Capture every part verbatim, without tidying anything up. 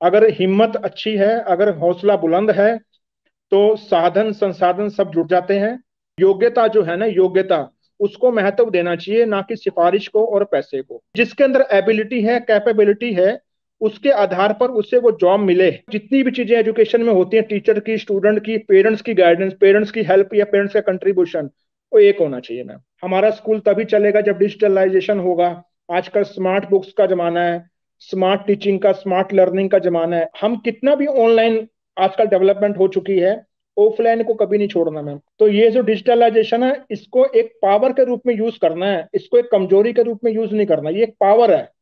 अगर हिम्मत अच्छी है, अगर हौसला बुलंद है, तो साधन संसाधन सब जुट जाते हैं। योग्यता जो है ना, योग्यता, उसको महत्व देना चाहिए, ना कि सिफारिश को और पैसे को। जिसके अंदर एबिलिटी है, कैपेबिलिटी है, उसके आधार पर उसे वो जॉब मिले। जितनी भी चीजें एजुकेशन में होती हैं, टीचर की, स्टूडेंट की, पेरेंट्स की गाइडेंस, पेरेंट्स की हेल्प या पेरेंट्स का कंट्रीब्यूशन, वो एक होना चाहिए मैम। हमारा स्कूल तभी चलेगा जब डिजिटलाइजेशन होगा। आजकल स्मार्ट बुक्स का जमाना है, स्मार्ट टीचिंग का, स्मार्ट लर्निंग का जमाना है। हम कितना भी ऑनलाइन आजकल डेवलपमेंट हो चुकी है, ऑफलाइन को कभी नहीं छोड़ना मैम। तो ये जो डिजिटलाइजेशन है, इसको एक पावर के रूप में यूज करना है, इसको एक कमजोरी के रूप में यूज नहीं करना। ये एक पावर है।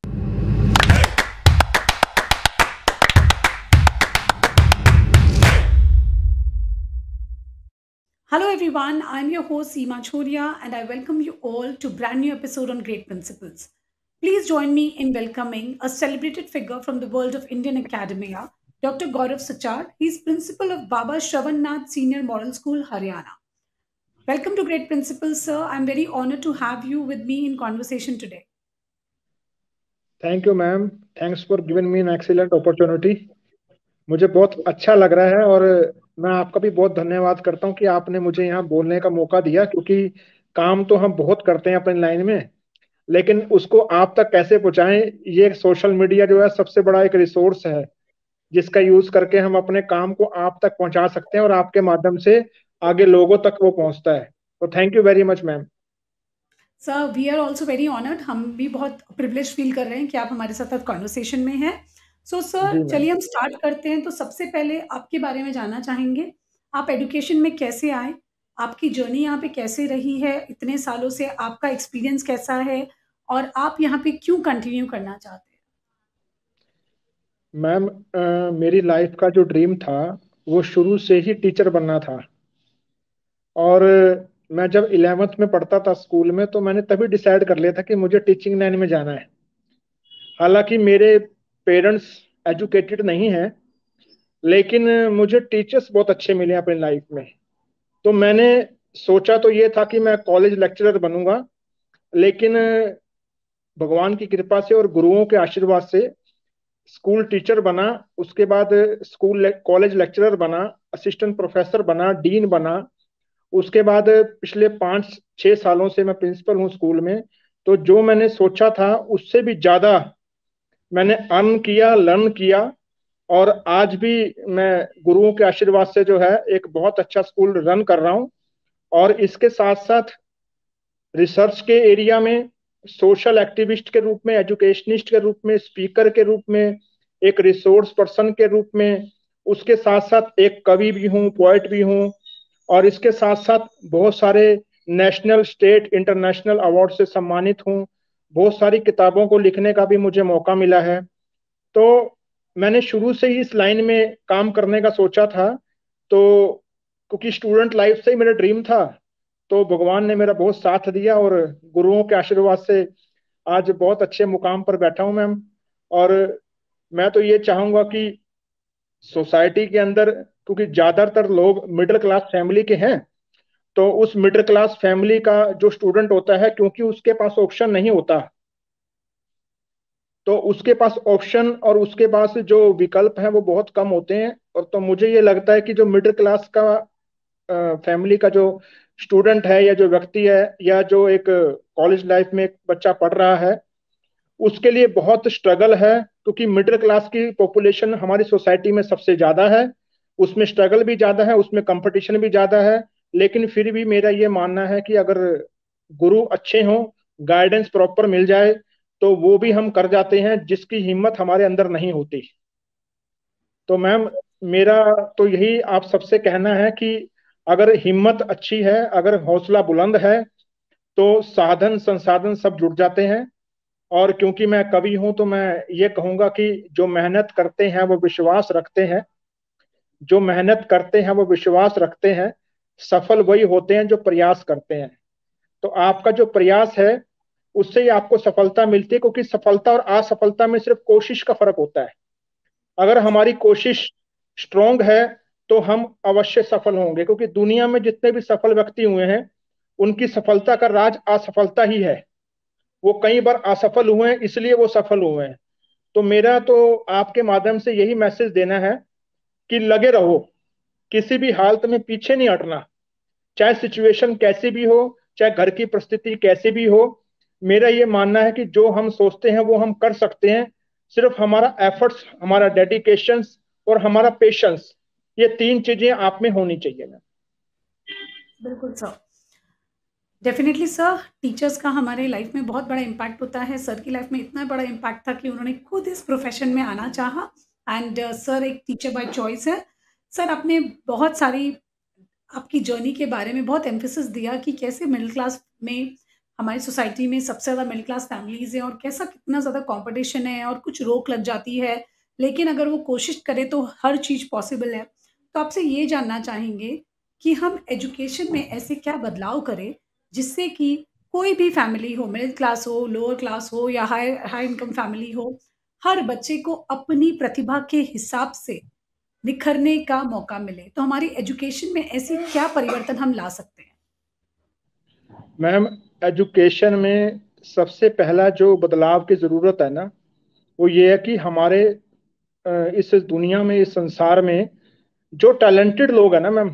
Hello everyone, I'm your host Seema Choria and I welcome you all to brand new episode on Great Principles. Please join me in welcoming a celebrated figure from the world of Indian academia, Doctor Gaurav Sachar. He is principal of Baba Shravan Nath Senior Model School, Haryana. Welcome to Great Principles, sir. I'm very honored to have you with me in conversation today. Thank you ma'am. Thanks for giving me an excellent opportunity. मुझे बहुत अच्छा लग रहा है, और मैं आपका भी बहुत धन्यवाद करता हूँ कि आपने मुझे यहाँ बोलने का मौका दिया। क्योंकि काम तो हम बहुत करते हैं अपनी लाइन में, लेकिन उसको आप तक कैसे पहुंचाएं, ये सोशल मीडिया जो है सबसे बड़ा एक रिसोर्स है, जिसका यूज करके हम अपने काम को आप तक पहुंचा सकते हैं, और आपके माध्यम से आगे लोगों तक वो पहुंचता है। तो thank you very much ma'am. Sir, we are also very honoured. हम भी बहुत प्रिविलेज फील कर रहे हैं कि आप हमारे साथ कॉन्वर्सेशन में हैं। सो सर, जी मैम। चलिए हम स्टार्ट करते हैं। तो सबसे पहले आपके बारे में जानना चाहेंगे, आप एजुकेशन में कैसे आए, आपकी जर्नी यहाँ पे कैसे रही है, इतने सालों से आपका एक्सपीरियंस कैसा है, और आप यहाँ पे क्यों कंटिन्यू करना चाहते हैं? मैम, अ, मेरी लाइफ का जो ड्रीम था, वो शुरू से ही टीचर बनना था। और मैं जब इलेवेंथ में पढ़ता था स्कूल में, तो मैंने तभी डिसाइड कर लिया था कि मुझे टीचिंग लाइन में जाना है। हालांकि मेरे पेरेंट्स एजुकेटेड नहीं हैं, लेकिन मुझे टीचर्स बहुत अच्छे मिले अपनी लाइफ में। तो मैंने सोचा तो ये था कि मैं कॉलेज लेक्चरर बनूंगा, लेकिन भगवान की कृपा से और गुरुओं के आशीर्वाद से स्कूल टीचर बना। उसके बाद स्कूल कॉलेज लेक्चरर बना, असिस्टेंट प्रोफेसर बना, डीन बना। उसके बाद पिछले पाँच छः सालों से मैं प्रिंसिपल हूँ स्कूल में। तो जो मैंने सोचा था उससे भी ज़्यादा मैंने अर्न किया, लर्न किया। और आज भी मैं गुरुओं के आशीर्वाद से जो है एक बहुत अच्छा स्कूल रन कर रहा हूँ। और इसके साथ साथ रिसर्च के एरिया में, सोशल एक्टिविस्ट के रूप में, एजुकेशनिस्ट के रूप में, स्पीकर के रूप में, एक रिसोर्स पर्सन के रूप में, उसके साथ साथ एक कवि भी हूँ, पोएट भी हूँ। और इसके साथ साथ बहुत सारे नेशनल, स्टेट, इंटरनेशनल अवार्ड से सम्मानित हूँ। बहुत सारी किताबों को लिखने का भी मुझे मौका मिला है। तो मैंने शुरू से ही इस लाइन में काम करने का सोचा था। तो क्योंकि स्टूडेंट लाइफ से ही मेरा ड्रीम था, तो भगवान ने मेरा बहुत साथ दिया, और गुरुओं के आशीर्वाद से आज बहुत अच्छे मुकाम पर बैठा हूं मैम। और मैं तो ये चाहूंगा कि सोसाइटी के अंदर, क्योंकि ज्यादातर लोग मिडिल क्लास फैमिली के हैं, तो उस मिडिल क्लास फैमिली का जो स्टूडेंट होता है, क्योंकि उसके पास ऑप्शन नहीं होता, तो उसके पास ऑप्शन और उसके पास जो विकल्प हैं वो बहुत कम होते हैं। और तो मुझे ये लगता है कि जो मिडिल क्लास का फैमिली का जो स्टूडेंट है, या जो व्यक्ति है, या जो एक कॉलेज लाइफ में एक बच्चा पढ़ रहा है, उसके लिए बहुत स्ट्रगल है। क्योंकि मिडिल क्लास की पॉपुलेशन हमारी सोसाइटी में सबसे ज्यादा है, उसमें स्ट्रगल भी ज्यादा है, उसमें कंपटीशन भी ज्यादा है। लेकिन फिर भी मेरा ये मानना है कि अगर गुरु अच्छे हों, गाइडेंस प्रॉपर मिल जाए, तो वो भी हम कर जाते हैं जिसकी हिम्मत हमारे अंदर नहीं होती। तो मैम, मेरा तो यही आप सबसे कहना है कि अगर हिम्मत अच्छी है, अगर हौसला बुलंद है, तो साधन संसाधन सब जुट जाते हैं। और क्योंकि मैं कवि हूं, तो मैं ये कहूंगा कि जो मेहनत करते हैं वो विश्वास रखते हैं, जो मेहनत करते हैं वो विश्वास रखते हैं, सफल वही होते हैं जो प्रयास करते हैं। तो आपका जो प्रयास है, उससे ही आपको सफलता मिलती है। क्योंकि सफलता और असफलता में सिर्फ कोशिश का फर्क होता है। अगर हमारी कोशिश स्ट्रोंग है, तो हम अवश्य सफल होंगे। क्योंकि दुनिया में जितने भी सफल व्यक्ति हुए हैं, उनकी सफलता का राज असफलता ही है। वो कई बार असफल हुए हैं, इसलिए वो सफल हुए हैं। तो मेरा तो आपके माध्यम से यही मैसेज देना है कि लगे रहो, किसी भी हालत में पीछे नहीं हटना, चाहे सिचुएशन कैसी भी हो, चाहे घर की परिस्थिति कैसी भी हो। मेरा ये मानना है कि जो हम सोचते हैं वो हम कर सकते हैं। सिर्फ हमारा एफर्ट्स, हमारा डेडिकेशन और हमारा पेशेंस, ये तीन चीजें आप में होनी चाहिए ना। बिल्कुल सर। डेफिनेटली सर, टीचर्स का हमारे लाइफ में बहुत बड़ा इम्पैक्ट होता है। सर की लाइफ में इतना बड़ा इम्पैक्ट था कि उन्होंने खुद इस प्रोफेशन में आना चाहा एंड सर एक टीचर बाय चॉइस है। सर आपने बहुत सारी आपकी जर्नी के बारे में बहुत एम्फेसिस दिया कि कैसे मिडिल क्लास में हमारी सोसाइटी में सबसे ज़्यादा मिडिल क्लास फैमिलीज़ हैं और कैसा कितना ज़्यादा कंपटीशन है और कुछ रोक लग जाती है, लेकिन अगर वो कोशिश करे तो हर चीज़ पॉसिबल है। तो आपसे ये जानना चाहेंगे कि हम एजुकेशन में ऐसे क्या बदलाव करें जिससे कि कोई भी फैमिली हो, मिडिल क्लास हो, लोअर क्लास हो या हाई हाई इनकम फैमिली हो, हर बच्चे को अपनी प्रतिभा के हिसाब से निखरने का मौका मिले। तो हमारी एजुकेशन में ऐसी क्या परिवर्तन हम ला सकते हैं? मैम, एजुकेशन में सबसे पहला जो बदलाव की जरूरत है ना, वो ये है कि हमारे अ, इस दुनिया में, इस संसार में जो टैलेंटेड लोग हैं ना मैम,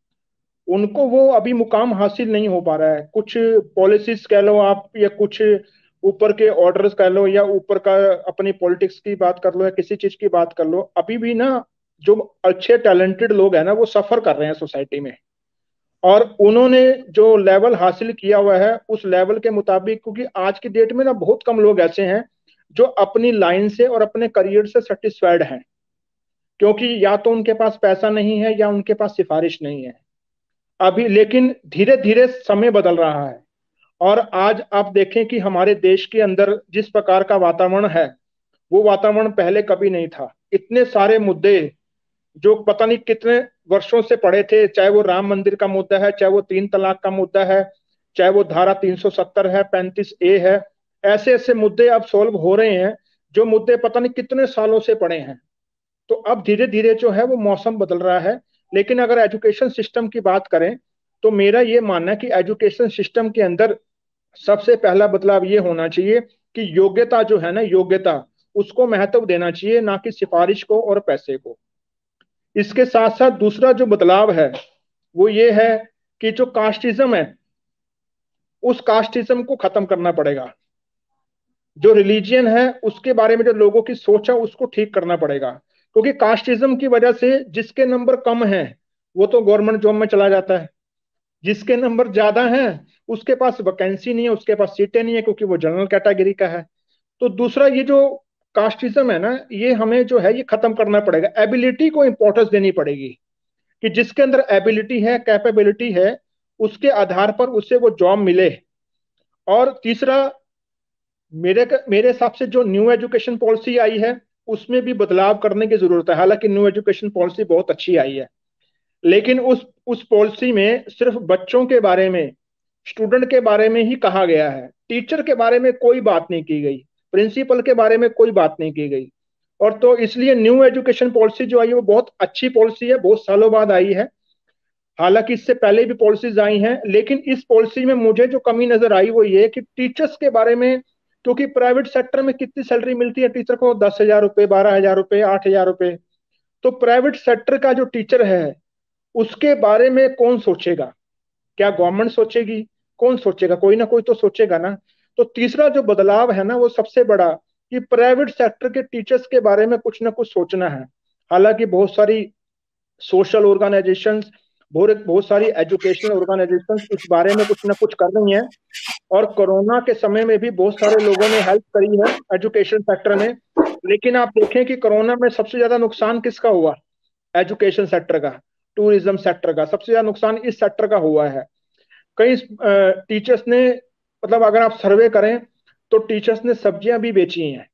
उनको वो अभी मुकाम हासिल नहीं हो पा रहा है। कुछ पॉलिसीज कह लो आप, या कुछ ऊपर के ऑर्डर्स कह लो, या ऊपर का अपनी पॉलिटिक्स की बात कर लो, या किसी चीज की बात कर लो, अभी भी ना जो अच्छे टैलेंटेड लोग हैं ना वो सफर कर रहे हैं सोसाइटी में। और उन्होंने जो लेवल हासिल किया हुआ है उस लेवल के मुताबिक, क्योंकि आज की डेट में ना बहुत कम लोग ऐसे हैं जो अपनी लाइन से और अपने करियर से सेटिस्फाइड हैं, क्योंकि या तो उनके पास पैसा नहीं है या उनके पास सिफारिश नहीं है अभी। लेकिन धीरे धीरे समय बदल रहा है, और आज आप देखें कि हमारे देश के अंदर जिस प्रकार का वातावरण है, वो वातावरण पहले कभी नहीं था। इतने सारे मुद्दे जो पता नहीं कितने वर्षों से पड़े थे, चाहे वो राम मंदिर का मुद्दा है, चाहे वो तीन तलाक का मुद्दा है, चाहे वो धारा तीन सौ सत्तर है, पैंतीस ए है, ऐसे ऐसे मुद्दे अब सॉल्व हो रहे हैं जो मुद्दे पता नहीं कितने सालों से पड़े हैं। तो अब धीरे धीरे जो है वो मौसम बदल रहा है। लेकिन अगर एजुकेशन सिस्टम की बात करें, तो मेरा ये मानना है कि एजुकेशन सिस्टम के अंदर सबसे पहला बदलाव ये होना चाहिए कि योग्यता जो है ना, योग्यता, उसको महत्व देना चाहिए, ना कि सिफारिश को और पैसे को। इसके साथ साथ दूसरा जो बदलाव है वो ये है कि जो कास्टिज्म है, उस कास्टिज्म को खत्म करना पड़ेगा। जो रिलीजियन है उसके बारे में जो लोगों की सोच है उसको ठीक करना पड़ेगा, क्योंकि कास्टिज्म की वजह से जिसके नंबर कम है वो तो गवर्नमेंट जॉब में चला जाता है, जिसके नंबर ज्यादा हैं उसके पास वैकेंसी नहीं है, उसके पास सीटें नहीं है, क्योंकि वो जनरल कैटेगरी का है। तो दूसरा ये जो कास्टिज्म है ना, ये हमें जो है ये खत्म करना पड़ेगा। एबिलिटी को इंपॉर्टेंस देनी पड़ेगी, कि जिसके अंदर एबिलिटी है, कैपेबिलिटी है, उसके आधार पर उसे वो जॉब मिले। और तीसरा, मेरे मेरे हिसाब से जो न्यू एजुकेशन पॉलिसी आई है उसमें भी बदलाव करने की जरूरत है। हालांकि न्यू एजुकेशन पॉलिसी बहुत अच्छी आई है, लेकिन उस उस पॉलिसी में सिर्फ बच्चों के बारे में, स्टूडेंट के बारे में ही कहा गया है, टीचर के बारे में कोई बात नहीं की गई, प्रिंसिपल के बारे में कोई बात नहीं की गई। और तो इसलिए न्यू एजुकेशन पॉलिसी जो आई है वो बहुत अच्छी पॉलिसी है, बहुत सालों बाद आई है। हालांकि इससे पहले भी पॉलिसीज आई हैं, लेकिन इस पॉलिसी में मुझे जो कमी नजर आई वो ये कि टीचर्स के बारे में, क्योंकि प्राइवेट सेक्टर में कितनी सैलरी मिलती है टीचर को, दस हजार रुपये, बारह हजार रुपये, आठ हजार रुपये। तो प्राइवेट सेक्टर का जो टीचर है उसके बारे में कौन सोचेगा? क्या गवर्नमेंट सोचेगी? कौन सोचेगा? कोई ना कोई तो सोचेगा ना। तो तीसरा जो बदलाव है ना वो सबसे बड़ा, कि प्राइवेट सेक्टर के टीचर्स के बारे में कुछ ना कुछ सोचना है। हालांकि बहुत सारी सोशल ऑर्गेनाइजेशंस, बहुत बहुत सारी एजुकेशनल ऑर्गेनाइजेशंस इस बारे में कुछ ना कुछ कर रही हैं, और कोरोना के समय में भी बहुत सारे लोगों ने हेल्प करी है एजुकेशन सेक्टर में। लेकिन आप देखें कि कोरोना में सबसे ज्यादा नुकसान किसका हुआ? एजुकेशन सेक्टर का, टूरिज्म सेक्टर का, सबसे ज्यादा नुकसान इस सेक्टर का हुआ है। कई टीचर्स ने, मतलब अगर आप सर्वे करें तो टीचर्स ने सब्जियां भी बेची हैं,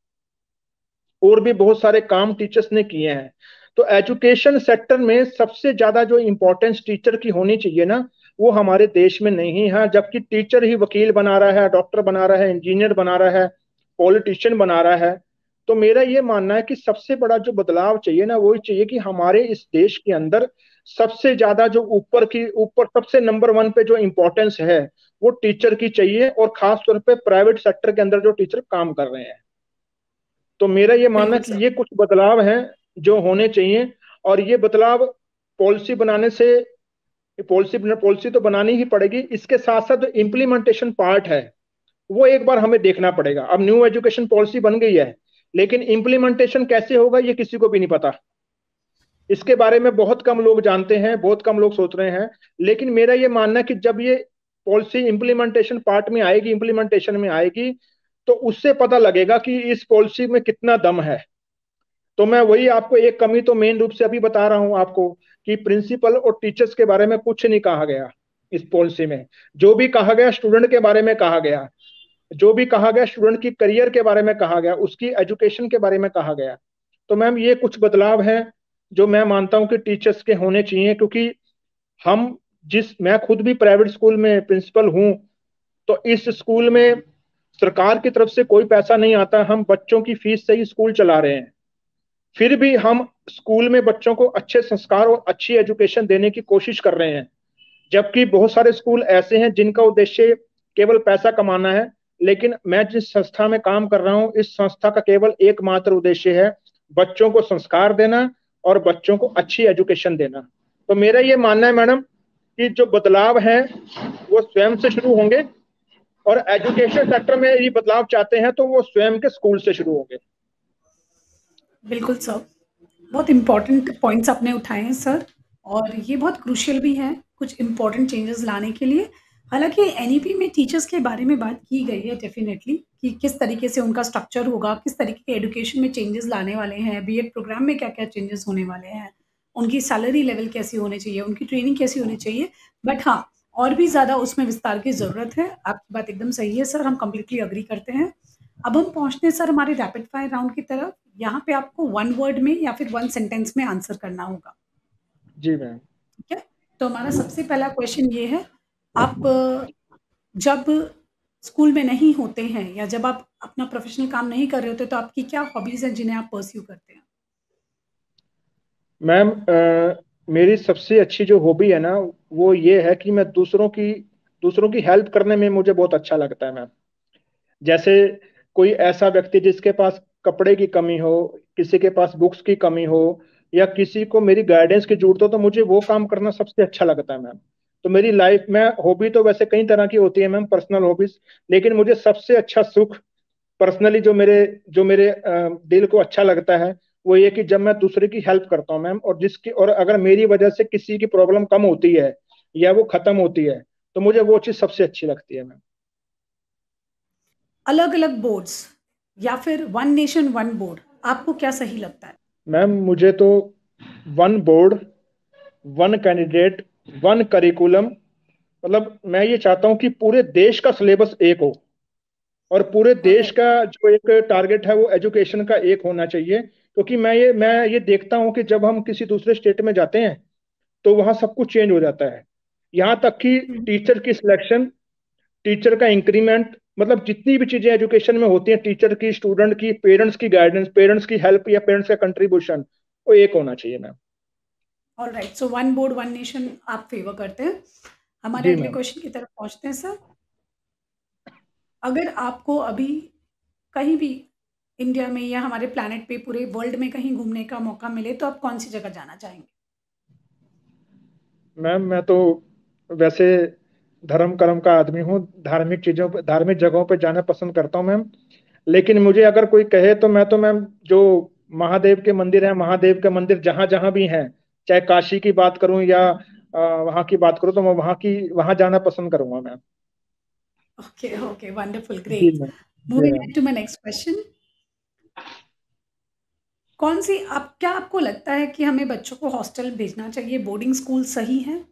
और भी बहुत सारे काम टीचर्स ने किए हैं। तो एजुकेशन सेक्टर में सबसे ज्यादा जो इम्पोर्टेंस टीचर की होनी चाहिए ना, वो हमारे देश में नहीं है। जबकि टीचर ही वकील बना रहा है, डॉक्टर बना रहा है, इंजीनियर बना रहा है, पॉलिटिशियन बना रहा है। तो मेरा ये मानना है कि सबसे बड़ा जो बदलाव चाहिए ना, वो चाहिए कि हमारे इस देश के अंदर सबसे ज्यादा जो ऊपर की ऊपर सबसे नंबर वन पे जो इम्पोर्टेंस है वो टीचर की चाहिए, और खास तौर पे प्राइवेट सेक्टर के अंदर जो टीचर काम कर रहे हैं। तो मेरा ये मानना बिल्कुल कि सर। ये कुछ बदलाव हैं जो होने चाहिए। और ये बदलाव पॉलिसी बनाने से, पॉलिसी पॉलिसी तो बनानी ही पड़ेगी, इसके साथ साथ जो इम्प्लीमेंटेशन पार्ट है वो एक बार हमें देखना पड़ेगा। अब न्यू एजुकेशन पॉलिसी बन गई है, लेकिन इम्प्लीमेंटेशन कैसे होगा ये किसी को भी नहीं पता। इसके बारे में बहुत कम लोग जानते हैं, बहुत कम लोग सोच रहे हैं। लेकिन मेरा ये मानना है कि जब ये पॉलिसी इम्प्लीमेंटेशन पार्ट में आएगी, इम्प्लीमेंटेशन में आएगी, तो उससे पता लगेगा कि इस पॉलिसी में कितना दम है। तो मैं वही आपको एक कमी तो मेन रूप से अभी बता रहा हूं आपको, कि प्रिंसिपल और टीचर्स के बारे में कुछ नहीं कहा गया इस पॉलिसी में। जो भी कहा गया स्टूडेंट के बारे में कहा गया, जो भी कहा गया स्टूडेंट की करियर के बारे में कहा गया, उसकी एजुकेशन के बारे में कहा गया। तो मैम ये कुछ बदलाव हैं जो मैं मानता हूं कि टीचर्स के होने चाहिए, क्योंकि हम जिस मैं खुद भी प्राइवेट स्कूल में प्रिंसिपल हूं, तो इस स्कूल में सरकार की तरफ से कोई पैसा नहीं आता, हम बच्चों की फीस से ही स्कूल चला रहे हैं। फिर भी हम स्कूल में बच्चों को अच्छे संस्कार और अच्छी एजुकेशन देने की कोशिश कर रहे हैं। जबकि बहुत सारे स्कूल ऐसे हैं जिनका उद्देश्य केवल पैसा कमाना है। लेकिन मैं जिस संस्था में काम कर रहा हूँ, इस संस्था का केवल एकमात्र उद्देश्य है बच्चों को संस्कार देना और बच्चों को अच्छी एजुकेशन देना। तो मेरा ये मानना है मैडम कि जो बदलाव हैं वो स्वयं से शुरू होंगे, और एजुकेशन सेक्टर में ये बदलाव चाहते हैं तो वो स्वयं के स्कूल से शुरू होंगे। बिल्कुल सर। बहुत इम्पोर्टेंट पॉइंट्स आपने उठाए हैं सर, और ये बहुत क्रूशियल भी है कुछ इम्पोर्टेंट चेंजेस लाने के लिए। हालाँकि एनईपी में टीचर्स के बारे में बात की गई है डेफ़िनेटली, कि किस तरीके से उनका स्ट्रक्चर होगा, किस तरीके के एजुकेशन में चेंजेस लाने वाले हैं, बीएड प्रोग्राम में क्या-क्या चेंजेस होने वाले हैं, उनकी सैलरी लेवल कैसी होनी चाहिए, उनकी ट्रेनिंग कैसी होनी चाहिए। बट हाँ, और भी ज़्यादा उसमें विस्तार की ज़रूरत है। आपकी बात एकदम सही है सर, हम कंप्लीटली एग्री करते हैं। अब हम पहुँचते हैं सर हमारे रैपिड फायर राउंड की तरफ। यहाँ पे आपको वन वर्ड में या फिर वन सेंटेंस में आंसर करना होगा। जी मैम। ठीक है? तो हमारा सबसे पहला क्वेश्चन ये है, आप अ, जब स्कूल में नहीं होते हैं या जब आप अपना प्रोफ़ेशनल काम नहीं कर रहे होते, तो आपकी क्या हॉबीज़ हैं जिन्हें आप परस्यू करते हैं? मैम अ, मेरी सबसे अच्छी जो हॉबी है ना, वो ये है कि मैं दूसरों की दूसरों की हेल्प करने में मुझे बहुत अच्छा लगता है मैम। जैसे कोई ऐसा व्यक्ति जिसके पास कपड़े की कमी हो, किसी के पास बुक्स की कमी हो, या किसी को मेरी गाइडेंस की जरूरत हो, तो मुझे वो काम करना सबसे अच्छा लगता है मैम। तो मेरी लाइफ में हॉबी तो वैसे कई तरह की होती है मैम, पर्सनल हॉबीज। लेकिन मुझे सबसे अच्छा सुख पर्सनली जो मेरे जो मेरे अ, दिल को अच्छा लगता है, वो ये कि जब मैं दूसरे की हेल्प करता हूँ मैम, और जिसकी और अगर मेरी वजह से किसी की प्रॉब्लम कम होती है या वो खत्म होती है, तो मुझे वो चीज़ सबसे अच्छी लगती है मैम। अलग-अलग बोर्ड्स या फिर वन नेशन वन बोर्ड, आपको क्या सही लगता है? मैम मुझे तो one board, one candidate, one curriculum, मतलब मैं ये चाहता हूँ कि पूरे देश का सिलेबस एक हो, और पूरे देश ऑलराइट। का जो एक टारगेट है वो एजुकेशन का एक होना चाहिए। क्योंकि मैं ये मैं ये देखता हूँ कि जब हम किसी दूसरे स्टेट में जाते हैं तो वहाँ सब कुछ चेंज हो जाता है। यहाँ तक कि हुँ। टीचर की सिलेक्शन, टीचर का इंक्रीमेंट, मतलब जितनी भी चीजें एजुकेशन में होती हैं, टीचर की, स्टूडेंट की, पेरेंट्स की गाइडेंस, पेरेंट्स की हेल्प या पेरेंट्स का कंट्रीब्यूशन, वो एक होना चाहिए ma'am. Alright, so one board one nation आप फ़ेवर करते हैं। हमारे जी अगले मैम। क्वेश्चन की तरफ पहुँचते हैं सर। अगर आपको अभी कहीं भी इंडिया में या हमारे प्लैनेट पे पूरे वर्ल्ड में कहीं घूमने का मौका मिले, तो आप कौन-सी जगह जाना चाहेंगे? मैम मैं तो वैसे धर्म कर्म का आदमी हूँ, धार्मिक चीजों पे, धार्मिक जगहों पे जाना पसंद करता हूँ मैम। लेकिन मुझे अगर कोई कहे तो मैं तो मैम जो महादेव के मंदिर है, महादेव के मंदिर जहां जहां भी हैं, चाहे काशी की बात करूं या अ, वहां की बात करूं, तो मैं वहां की वहां जाना पसंद करूंगा मैम। ओके, ओके, वंडरफुल, जी ग्रेट। मैम। जी moving ma'am. On to my next question. कौन-सी आप क्या आपको लगता है कि हमें बच्चों को हॉस्टल भेजना चाहिए, बोर्डिंग स्कूल सही है?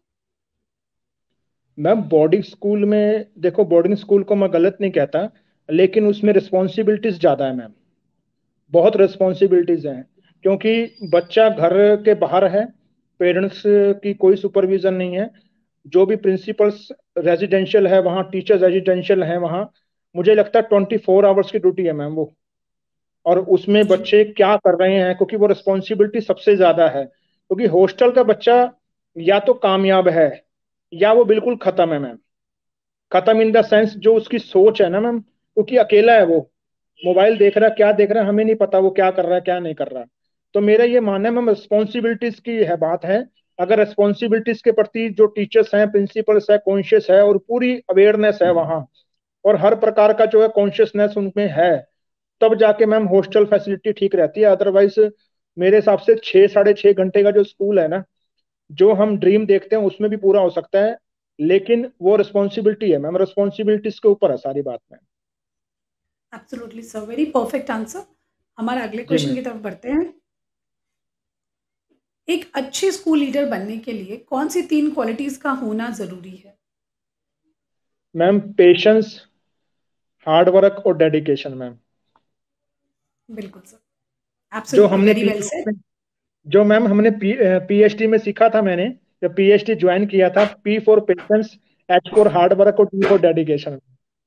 मैम बोर्डिंग स्कूल में देखो, बोर्डिंग स्कूल को मैं गलत नहीं कहता, लेकिन उसमें रिस्पॉन्सिबिलिटीज ज्यादा है मैम, बहुत रिस्पॉन्सिबिलिटीज हैं। क्योंकि बच्चा घर के बाहर है, पेरेंट्स की कोई सुपरविजन नहीं है। जो भी प्रिंसिपल्स रेजिडेंशियल है वहाँ, टीचर्स रेजिडेंशियल है वहाँ, मुझे लगता है ट्वेंटी फोर आवर्स की ड्यूटी है मैम वो। और उसमें जी। बच्चे क्या कर रहे हैं, क्योंकि वो रिस्पॉन्सिबिलिटी सबसे ज्यादा है। क्योंकि हॉस्टल का बच्चा या तो कामयाब है या वो बिल्कुल खत्म है मैम। खत्म इन द सेंस जो उसकी सोच है ना मैम, क्योंकि अकेला है वो। मोबाइल देख रहा है, क्या देख रहा है हमें नहीं पता, वो क्या कर रहा है क्या नहीं कर रहा। तो मेरा ये मानना है मैम, रिस्पॉन्सिबिलिटीज की है बात है। अगर रिस्पॉन्सिबिलिटीज के प्रति जो टीचर्स हैं, प्रिंसिपल्स है, कॉन्शियस है और पूरी अवेयरनेस है वहाँ, और हर प्रकार का जो है कॉन्शियसनेस उनमें है, तब जाके मैम हॉस्टल फैसिलिटी ठीक रहती है। अदरवाइज मेरे हिसाब से छः साढ़े छः घंटे का जो स्कूल है ना, जो हम ड्रीम देखते हैं उसमें भी पूरा हो सकता है, लेकिन वो रिस्पॉन्सिबिलिटी है मैम, रिस्पॉन्सिबिलिटीज के ऊपर है सारी बात ma'am. Absolutely sir, very perfect answer. हमारे अगले जी क्वेश्चन मैम। की तरफ बढ़ते हैं। एक अच्छे स्कूल लीडर बनने के लिए कौन सी तीन क्वालिटीज का होना जरूरी है? मैम पेशेंस, हार्ड वर्क और डेडिकेशन मैम। बिल्कुल सर, जो एब्सोल्युटली हमने वेरी वेल पीएचडी सेड। में जो मैम हमने पी पीएचडी में सीखा था, मैंने जब पीएचडी ज्वाइन किया था, P for patience, H for hard work और डी फॉर डेडिकेशन।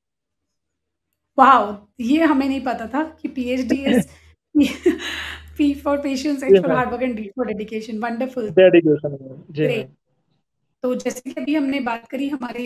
वाओ! ये हमें नहीं पता था कि PhD is P for patience, H जी for ma'am, hard work and D for dedication. Wonderful, dedication ma'am, जी ग्रेट। मैम। तो जैसे कि अभी हमने बात करी हमारे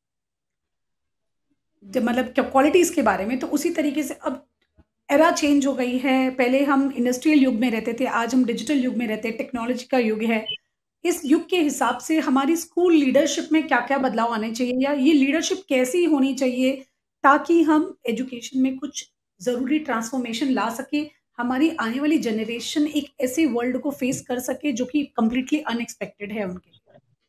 ज मतलब क क्वालिटीज़ के बारे में, तो उसी तरीके से अब एरा चेंज हो गई है। पहले हम इंडस्ट्रियल युग में रहते थे, आज हम डिजिटल युग में रहते हैं, टेक्नोलॉजी का युग है। इस युग के हिसाब से हमारी स्कूल लीडरशिप में क्या-क्या बदलाव आने चाहिए, या ये लीडरशिप कैसी होनी चाहिए ताकि हम एजुकेशन में कुछ ज़रूरी ट्रांसफॉर्मेशन ला सकें, हमारी आने वाली जनरेशन एक ऐसे वर्ल्ड को फेस कर सके जो कि कंप्लीटली अनएक्सपेक्टेड है उनके लिए?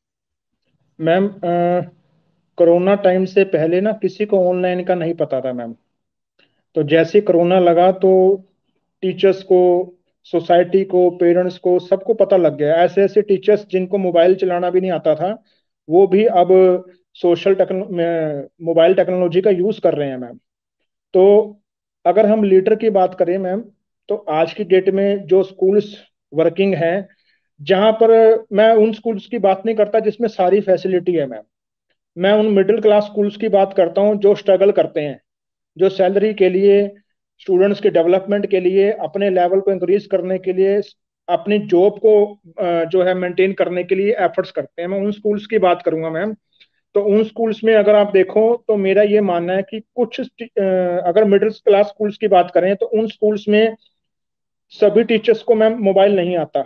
मैम अ, कोरोना टाइम से पहले ना किसी को ऑनलाइन का नहीं पता था मैम। तो जैसे कोरोना लगा तो टीचर्स को, सोसाइटी को, पेरेंट्स को, सबको पता लग गया। ऐसे ऐसे टीचर्स जिनको मोबाइल चलाना भी नहीं आता था, वो भी अब सोशल टेक्नो मोबाइल टेक्नोलॉजी का यूज कर रहे हैं मैम। तो अगर हम लीडर की बात करें मैम, तो आज की डेट में जो स्कूल्स वर्किंग हैं, जहां पर, मैं उन स्कूल्स की बात नहीं करता जिसमें सारी फैसिलिटी है मैम, मैं उन मिडिल क्लास स्कूल्स की बात करता हूँ जो स्ट्रगल करते हैं, जो सैलरी के लिए, स्टूडेंट्स के डेवलपमेंट के लिए, अपने लेवल को इंक्रीज करने के लिए, अपनी जॉब को अ, जो है मेंटेन करने के लिए एफर्ट्स करते हैं, मैं उन स्कूल्स की बात करूंगा मैम। तो उन स्कूल्स में अगर आप देखो तो मेरा ये मानना है कि कुछ अ, अगर मिडिल क्लास स्कूल्स की बात करें तो उन स्कूल्स में सभी टीचर्स को मैम मोबाइल नहीं आता।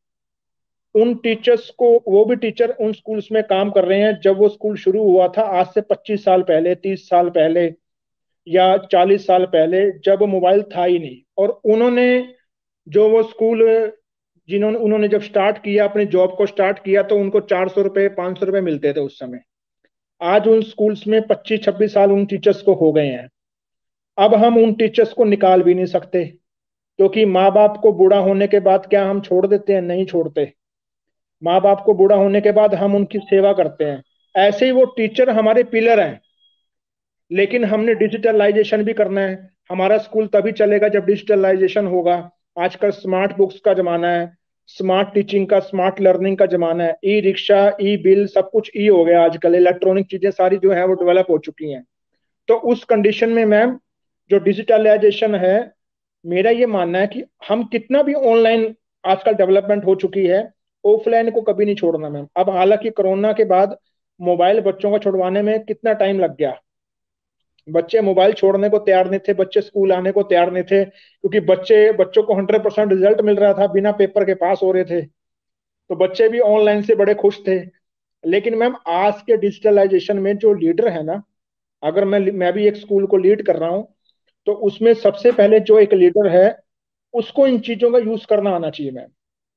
उन टीचर्स को, वो भी टीचर उन स्कूल्स में काम कर रहे हैं जब वो स्कूल शुरू हुआ था, आज से पच्चीस साल पहले, तीस साल पहले या चालीस साल पहले, जब मोबाइल था ही नहीं। और उन्होंने जो वो स्कूल, जिन्होंने उन्होंने जब स्टार्ट किया, अपनी जॉब को स्टार्ट किया, तो उनको चार सौ रुपये, पाँच सौ रुपये मिलते थे उस समय। आज उन स्कूल्स में पच्चीस छब्बीस साल उन टीचर्स को हो गए हैं। अब हम उन टीचर्स को निकाल भी नहीं सकते, क्योंकि माँ बाप को बूढ़ा होने के बाद क्या हम छोड़ देते हैं? नहीं छोड़ते। माँ बाप को बूढ़ा होने के बाद हम उनकी सेवा करते हैं। ऐसे ही वो टीचर हमारे पिलर हैं, लेकिन हमने डिजिटलाइजेशन भी करना है। हमारा स्कूल तभी चलेगा जब डिजिटलाइजेशन होगा। आजकल स्मार्ट बुक्स का जमाना है, स्मार्ट टीचिंग का, स्मार्ट लर्निंग का जमाना है। ई रिक्शा, ई बिल, सब कुछ ई हो गया आजकल। इलेक्ट्रॉनिक चीजें सारी जो है वो डेवलप हो चुकी हैं। तो उस कंडीशन में मैम, जो डिजिटलाइजेशन है, मेरा ये मानना है कि हम कितना भी ऑनलाइन आजकल डेवलपमेंट हो चुकी है, ऑफलाइन को कभी नहीं छोड़ना मैम। अब हालांकि कोरोना के बाद मोबाइल बच्चों को छुड़वाने में कितना टाइम लग गया, बच्चे मोबाइल छोड़ने को तैयार नहीं थे, बच्चे स्कूल आने को तैयार नहीं थे, क्योंकि बच्चे बच्चों को हंड्रेड परसेंट रिजल्ट मिल रहा था, बिना पेपर के पास हो रहे थे। तो बच्चे भी ऑनलाइन से बड़े खुश थे। लेकिन मैम आज के डिजिटलाइजेशन में जो लीडर है ना, अगर मैं मैं भी एक स्कूल को लीड कर रहा हूँ, तो उसमें सबसे पहले जो एक लीडर है, उसको इन चीजों का यूज करना आना चाहिए मैम।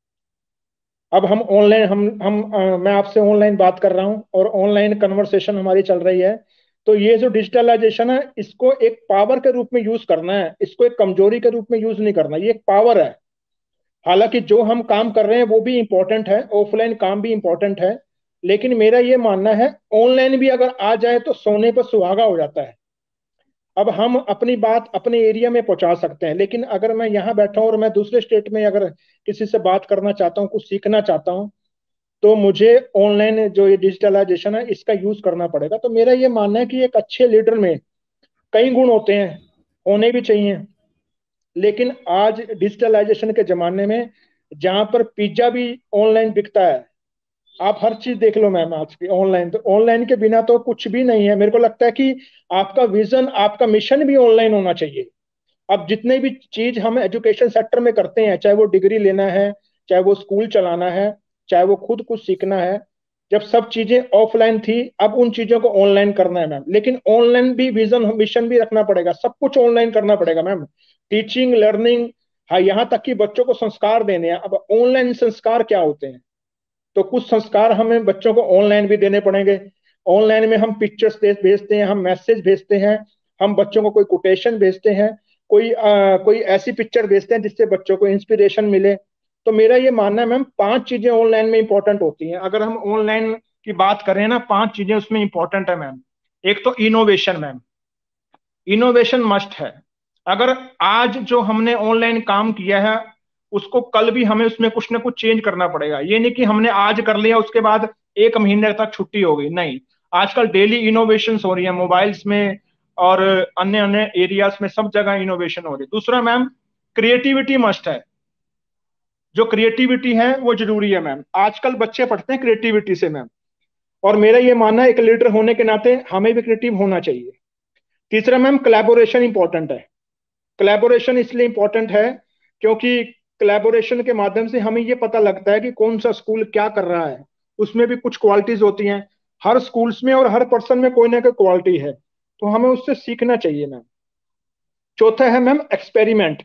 अब हम ऑनलाइन, हम हम अ, मैं आपसे ऑनलाइन बात कर रहा हूँ और ऑनलाइन कन्वर्सेशन हमारी चल रही है। तो ये जो डिजिटलाइजेशन है, इसको एक पावर के रूप में यूज करना है, इसको एक कमजोरी के रूप में यूज नहीं करना। ये एक पावर है। हालांकि जो हम काम कर रहे हैं वो भी इंपॉर्टेंट है, ऑफलाइन काम भी इंपॉर्टेंट है, लेकिन मेरा ये मानना है ऑनलाइन भी अगर आ जाए तो सोने पर सुहागा हो जाता है। अब हम अपनी बात अपने एरिया में पहुंचा सकते हैं, लेकिन अगर मैं यहाँ बैठा हूँ और मैं दूसरे स्टेट में अगर किसी से बात करना चाहता हूँ, कुछ सीखना चाहता हूँ, तो मुझे ऑनलाइन जो ये डिजिटलाइजेशन है इसका यूज करना पड़ेगा। तो मेरा ये मानना है कि एक अच्छे लीडर में कई गुण होते हैं, होने भी चाहिए। लेकिन आज डिजिटलाइजेशन के जमाने में, जहां पर पिज्जा भी ऑनलाइन बिकता है, आप हर चीज देख लो मैम आज की ऑनलाइन, तो ऑनलाइन के बिना तो कुछ भी नहीं है। मेरे को लगता है कि आपका विजन, आपका मिशन भी ऑनलाइन होना चाहिए। अब जितने भी चीज हम एजुकेशन सेक्टर में करते हैं, चाहे वो डिग्री लेना है, चाहे वो स्कूल चलाना है, चाहे वो खुद कुछ सीखना है, जब सब चीजें ऑफलाइन थी, अब उन चीजों को ऑनलाइन करना है मैम। लेकिन ऑनलाइन भी विजन मिशन भी रखना पड़ेगा, सब कुछ ऑनलाइन करना पड़ेगा मैम। टीचिंग लर्निंग, हाँ, यहाँ तक कि बच्चों को संस्कार देने हैं। अब ऑनलाइन संस्कार क्या होते हैं, तो कुछ संस्कार हमें बच्चों को ऑनलाइन भी देने पड़ेंगे। ऑनलाइन में हम पिक्चर्स भेजते हैं, हम मैसेज भेजते हैं, हम बच्चों को कोई कोटेशन भेजते हैं, कोई आ, कोई ऐसी पिक्चर भेजते हैं जिससे बच्चों को इंस्पिरेशन मिले। तो मेरा ये मानना है मैम, पांच चीजें ऑनलाइन में इंपॉर्टेंट होती हैं। अगर हम ऑनलाइन की बात करें ना, पांच चीजें उसमें इंपॉर्टेंट है मैम। एक तो इनोवेशन मैम, इनोवेशन मस्ट है। अगर आज जो हमने ऑनलाइन काम किया है, उसको कल भी हमें उसमें कुछ ना कुछ चेंज करना पड़ेगा। ये नहीं कि हमने आज कर लिया उसके बाद एक महीने तक छुट्टी हो गई, नहीं। आजकल डेली इनोवेशन हो रही है मोबाइल्स में और अन्य अन्य एरियाज में, सब जगह इनोवेशन हो रही है। दूसरा मैम, क्रिएटिविटी मस्ट है। जो क्रिएटिविटी है वो जरूरी है मैम। आजकल बच्चे पढ़ते हैं क्रिएटिविटी से मैम, और मेरा ये मानना है एक लीडर होने के नाते हमें भी क्रिएटिव होना चाहिए। तीसरा मैम, कोलैबोरेशन इंपॉर्टेंट है। कोलैबोरेशन इसलिए इंपॉर्टेंट है क्योंकि कोलैबोरेशन के माध्यम से हमें ये पता लगता है कि कौन सा स्कूल क्या कर रहा है। उसमें भी कुछ क्वालिटीज होती हैं, हर स्कूल्स में और हर पर्सन में कोई ना कोई क्वालिटी है, तो हमें उससे सीखना चाहिए मैम। चौथा है ma'am, experiment.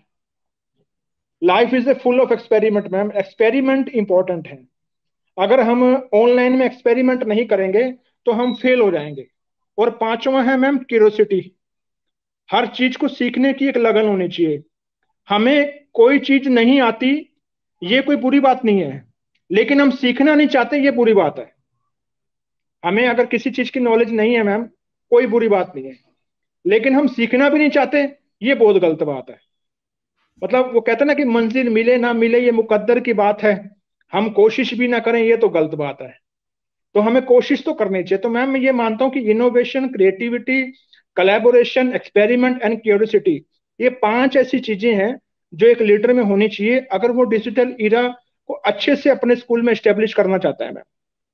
Life is a full of experiment ma'am, experiment important है। अगर हम ऑनलाइन में एक्सपेरिमेंट नहीं करेंगे तो हम फेल हो जाएंगे। और पांचवा है मैम, क्यूरियोसिटी। हर चीज को सीखने की एक लगन होनी चाहिए। हमें कोई चीज नहीं आती, ये कोई बुरी बात नहीं है, लेकिन हम सीखना नहीं चाहते, ये बुरी बात है। हमें अगर किसी चीज की नॉलेज नहीं है मैम, कोई बुरी बात नहीं है, लेकिन हम सीखना भी नहीं चाहते, ये बहुत गलत बात है। मतलब वो कहते हैं ना कि मंजिल मिले ना मिले ये मुकद्दर की बात है, हम कोशिश भी ना करें ये तो गलत बात है। तो हमें कोशिश तो करनी चाहिए। तो मैम मैं ये मानता हूँ कि innovation, creativity, collaboration, experiment and curiosity, ये पांच ऐसी चीजें हैं जो एक लीडर में होनी चाहिए अगर वो डिजिटल इरा को अच्छे से अपने स्कूल में स्टेब्लिश करना चाहता है मैम।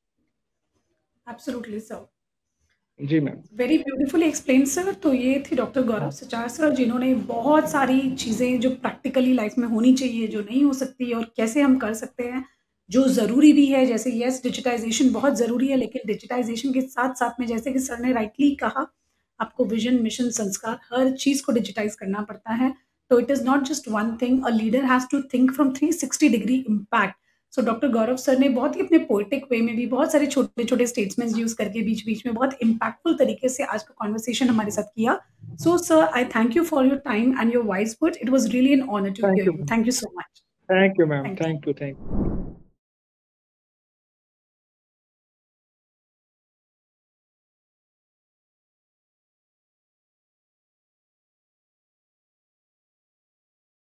Absolutely sir. जी ma'am. Very beautifully explain sir. तो ये थे डॉक्टर गौरव सचार सर, जिन्होंने बहुत सारी चीज़ें जो प्रैक्टिकली लाइफ में होनी चाहिए, जो नहीं हो सकती और कैसे हम कर सकते हैं, जो ज़रूरी भी है। जैसे यस, डिजिटाइजेशन बहुत ज़रूरी है, लेकिन डिजिटाइजेशन के साथ साथ में, जैसे कि सर ने राइटली कहा, आपको विजन, मिशन, संस्कार, हर चीज़ को डिजिटाइज करना पड़ता है। तो it is not just one thing, a leader has to think from three sixty degree impact. So doctor Gaurav sir ने बहुत ही अपने पोएटिक वे में भी बहुत सारे छोटे-छोटे स्टेटमेंट्स यूज़ करके बीच-बीच में बहुत इम्पैक्टफुल तरीके से आज का कन्वर्सेशन हमारे साथ किया। So sir, I thank you for your time and your wise words. It was really an honour to thank here you you. Ma'am. Thank you so much. Thank you ma'am. Thank you. Thank you. Thank you.